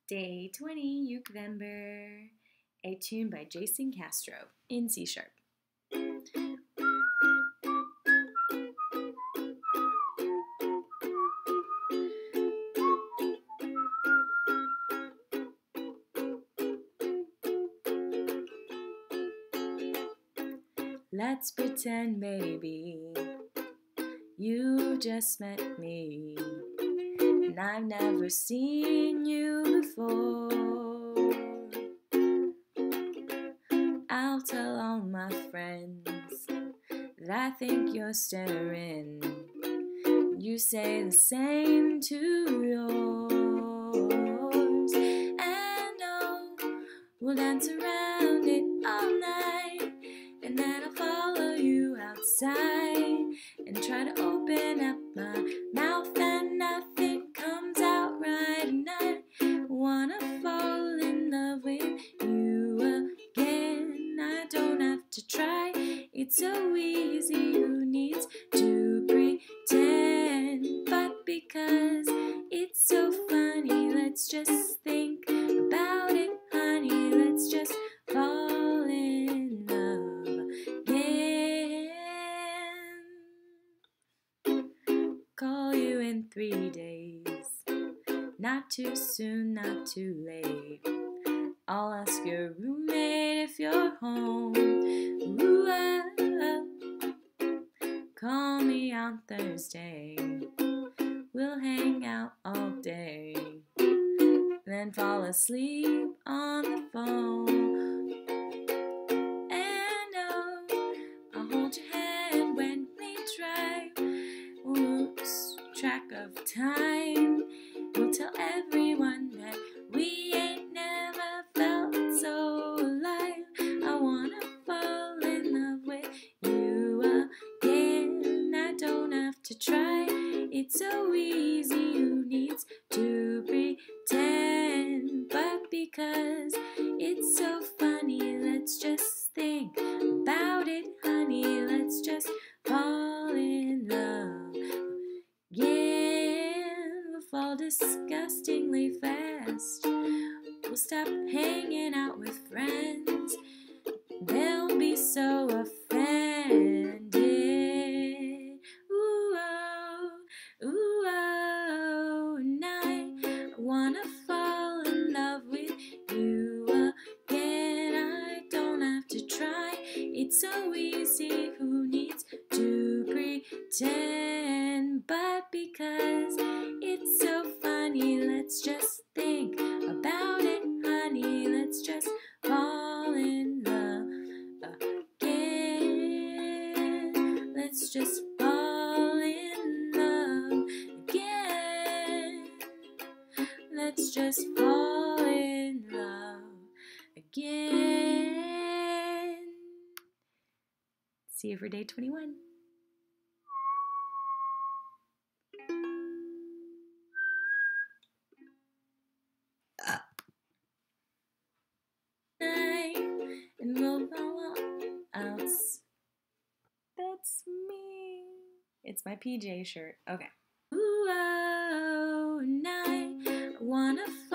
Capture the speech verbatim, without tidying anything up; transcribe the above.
Day twenty, Ukvember, a tune by Jason Castro in C sharp. Let's pretend maybe you just met me, and I've never seen you before. I'll tell all my friends that I think you're staring. You say the same to yours, and oh, we'll dance around it all night, and then I'll follow you outside and try to open up my mouth and nothing comes out right, and I wanna fall in love with you again. I don't have to try, it's so easy. Who needs to pretend? But because it's so funny, let's just think about it, honey. Let's just fall in love again. Call you in three days, not too soon, not too late. I'll ask your roommate if you're home. Ooh, ah, ah. Call me on Thursday, we'll hang out all day, then fall asleep on the phone. And oh, I'll hold your hand when we try, lose track of time. We'll tell everyone that we ain't never felt so alive. I wanna fall in love with you again. I don't have to try, it's so easy. Who needs to pretend? But because it's so funny, let's just think about it, honey. Let's just fall in love again. We'll fall disgustingly fast. We'll stop hanging out with friends. They'll be so offended. Ooh, oh, ooh, oh, and I wanna fall in love with you again. I don't have to try, it's so easy. Who needs to pretend? But because it's so funny, let's just think about it, honey. Let's just fall in love again. Let's just fall in love again. Let's just fall in love again. See you for day twenty-one. And we'll fall out. That's me. It's my P J shirt. Okay. Ooh, oh, and I wanna